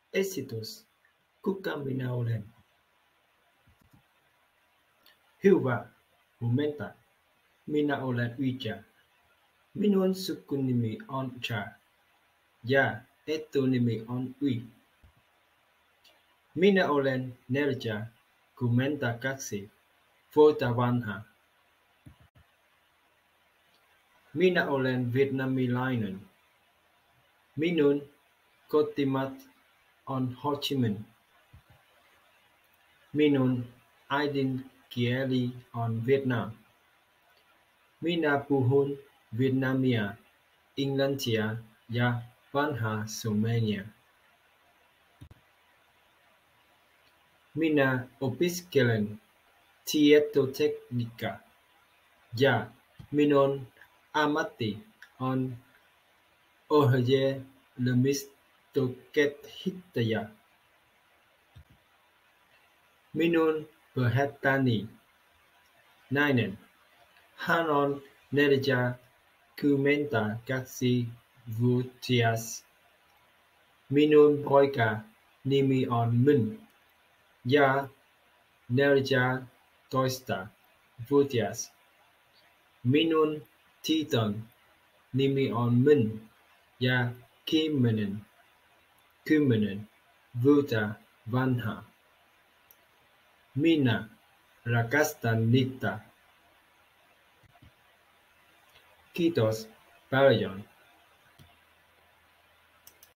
Éxitos, kuka mina olen. Hyvä, huomenta. Minä olen Uija. Minun sukunimi on Cha. Ja etunimi on Ui. Minä olen 42 vuotta vanha. Minä olen vietnamilainen. Minun kotimaat on Ho Chi Minh. Minun äidinkieli on Vietnam. Minä puhun vietnamia, englantia ja vanhaa suomea. Minä opiskelen tietotekniikkaa ja minun ammatti on ohjelmistokehittäjä. Minun perhettäni nainen. Hän on 42-vuotias. Minun poika nimi on Minh ja 14-vuotias. Minun tytön nimi on Minh ja 10 vuotta vanha. Minä rakastan niitä. Kiitos paljon.